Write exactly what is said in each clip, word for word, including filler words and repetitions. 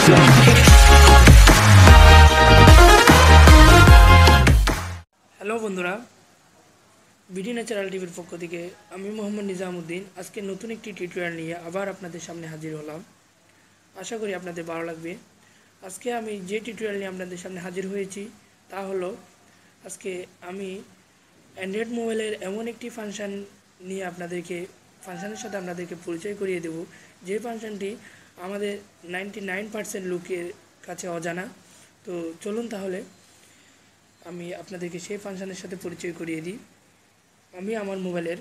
Hello বন্ধুরা, BD natural টিভির পক্ষ থেকে আমি মোহাম্মদ নিজামুদ্দিন আজকে নতুন একটি টিউটোরিয়াল নিয়ে আবার আপনাদের সামনে হাজির হলাম। আশা করি আপনাদের ভালো লাগবে। আজকে আমি যে টিউটোরিয়াল নিয়ে আপনাদের সামনে হাজির হয়েছি তা হলো, আজকে আমি অ্যান্ড্রয়েড মোবাইলের এমন একটি ফাংশন নিয়ে আপনাদেরকে ফাংশনের সাথে আপনাদেরকে পরিচয় করিয়ে দেব, যে ফাংশনটি আমাদের নাইনটি নাইন পার্সেন্ট লোকের কাছে অজানা। তো চলুন তাহলে আমি আপনাদেরকে সেই ফাংশনের সাথে পরিচয় করিয়ে দিই। আমি আমার মোবাইলের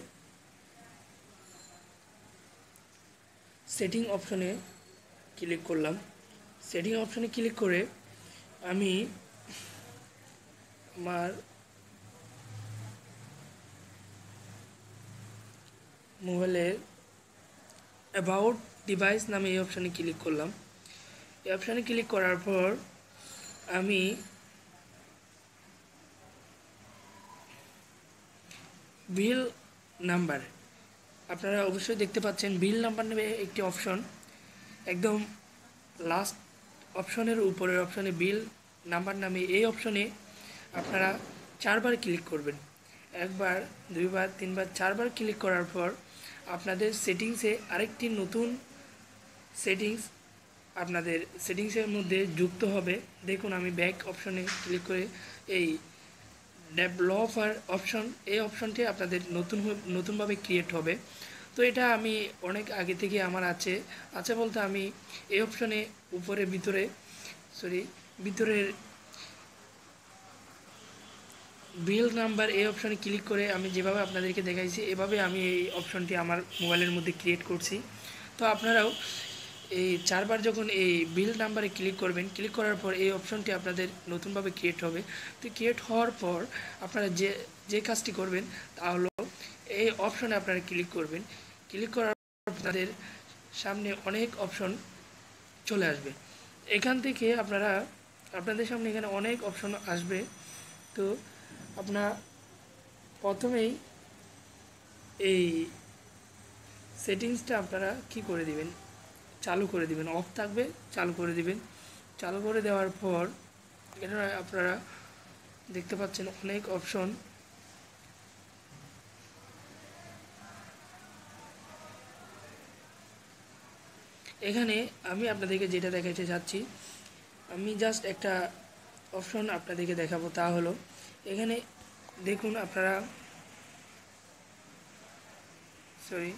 সেটিং অপশনে ক্লিক করলাম। সেটিং অপশনে ক্লিক করে আমি আমার মোবাইলের অ্যাবাউট ডিভাইস নামে এই অপশনে ক্লিক করলাম। এই অপশনে ক্লিক করার পর আমি বিল নাম্বার, আপনারা অবশ্যই দেখতে পাচ্ছেন বিল নাম্বার নামে একটি অপশন, একদম লাস্ট অপশনের উপরের অপশনে বিল নাম্বার নামে এই অপশনে আপনারা চারবার ক্লিক করবেন। একবার, দুইবার, তিনবার, চারবার ক্লিক করার পর আপনাদের সেটিংসে আরেকটি নতুন সেটিংস আপনাদের সেটিংসের মধ্যে যুক্ত হবে। দেখুন, আমি ব্যাক অপশনে ক্লিক করে এই ডেভেলপার অপশন, এই অপশনটি আপনাদের নতুন নতুনভাবে ক্রিয়েট হবে। তো এটা আমি অনেক আগে থেকে আমার আছে আছে বলতে আমি এই অপশনে উপরে ভিতরে সরি ভিতরের বিল নাম্বার এই অপশনে ক্লিক করে আমি যেভাবে আপনাদেরকে দেখাইছি এভাবে আমি এই অপশনটি আমার মোবাইলের মধ্যে ক্রিয়েট করছি। তো আপনারাও এই চারবার যখন এই বিল নাম্বারে ক্লিক করবেন, ক্লিক করার পর এই অপশনটি আপনাদের নতুনভাবে ক্রিয়েট হবে। তো ক্রিয়েট হওয়ার পর আপনারা যে যে কাজটি করবেন তা হলো এই অপশনে আপনারা ক্লিক করবেন। ক্লিক করার পর আপনাদের সামনে অনেক অপশন চলে আসবে। এখান থেকে আপনারা আপনাদের সামনে এখানে অনেক অপশন আসবে। তো আপনারা প্রথমেই এই সেটিংসটা আপনারা কি করে দিবেন, চালু করে দিবেন। অফ থাকবে, চালু করে দিবেন। চালু করে দেওয়ার পর এটা আপনারা দেখতে পাচ্ছেন অনেক অপশন। এখানে আমি আপনাদেরকে যেটা দেখাতে চাচ্ছি, আমি জাস্ট একটা অপশন আপনাদেরকে দেখাবো, তা হলো এখানে দেখুন আপনারা সরি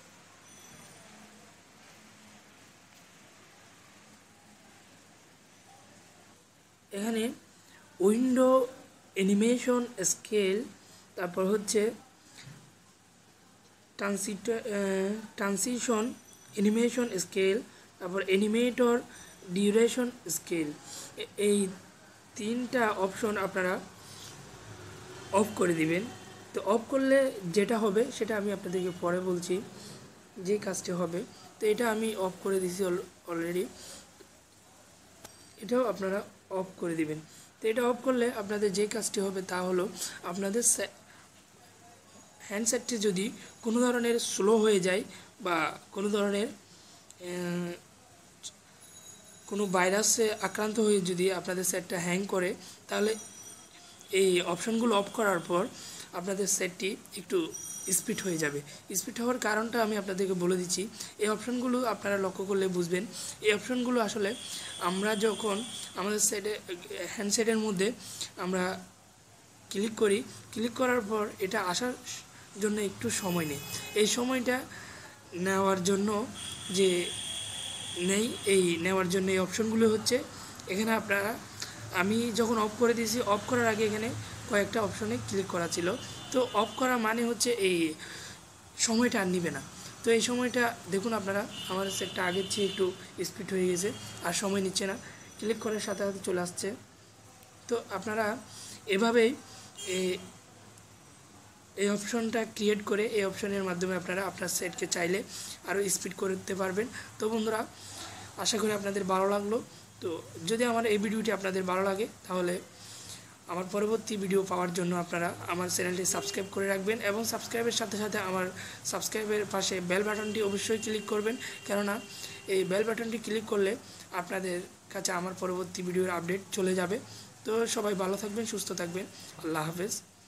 এখানে উইন্ডো অ্যানিমেশন স্কেল, তারপর হচ্ছে ট্রানজিশন অ্যানিমেশন স্কেল, তারপর অ্যানিমেটর ডিউরেশন স্কেল, এই তিনটা অপশন আপনারা অফ করে দিবেন। তো অফ করলে যেটা হবে সেটা আমি আপনাদেরকে পরে বলছি যে কাজটি হবে। তো এটা আমি অফ করে দিয়েছি অলরেডি, এটাও আপনারা অফ করে দিবেন। তো এটা অফ করলে আপনাদের যে কাজটি হবে তা হলো, আপনাদের হ্যান্ডসেটটি যদি কোনো ধরনের স্লো হয়ে যায় বা কোনো ধরনের কোনো ভাইরাসে আক্রান্ত হয়ে যদি আপনাদের সেটটা হ্যাং করে, তাহলে এই অপশনগুলো অফ করার পর আপনাদের সেটটি একটু স্পিড হয়ে যাবে। স্পিড হওয়ার কারণটা আমি আপনাদেরকে বলে দিচ্ছি। এই অপশনগুলো আপনারা লক্ষ্য করলে বুঝবেন। এই অপশনগুলো আসলে আমরা যখন আমাদের সেটে হ্যান্ডসেটের মধ্যে আমরা ক্লিক করি, ক্লিক করার পর এটা আসার জন্য একটু সময় নেই। এই সময়টা নেওয়ার জন্য যে নেই এই নেওয়ার জন্য এই অপশনগুলো হচ্ছে এখানে আপনারা, আমি যখন অফ করে দিয়েছি, অফ করার আগে এখানে কয়েকটা অপশনে ক্লিক করা ছিল। তো অফ করা মানে হচ্ছে এই সময়টা আর নিবে না। তো এই সময়টা দেখুন আপনারা, আমার সেটটা আগের চেয়ে একটু স্পিড হয়ে গেছে, আর সময় নিচ্ছে না, ক্লিক করার সাথে সাথে চলে আসছে। তো আপনারা এভাবেই এই অপশনটা ক্রিয়েট করে এই অপশনের মাধ্যমে আপনারা আপনার সেটকে চাইলে আরও স্পিড করতে পারবেন। তো বন্ধুরা, আশা করি আপনাদের ভালো লাগলো। তো যদি আমার এই ভিডিওটি আপনাদের ভালো লাগে তাহলে আমার পরবর্তী ভিডিও পাওয়ার জন্য আপনারা আমার চ্যানেলটি সাবস্ক্রাইব করে রাখবেন, এবং সাবস্ক্রাইবের সাথে সাথে আমার সাবস্ক্রাইবের পাশে বেল বাটনটি অবশ্যই ক্লিক করবেন, কেননা এই বেল বাটনটি ক্লিক করলে আপনাদের কাছে আমার পরবর্তী ভিডিওর আপডেট চলে যাবে। তো সবাই ভালো থাকবেন, সুস্থ থাকবেন। আল্লাহ হাফেজ।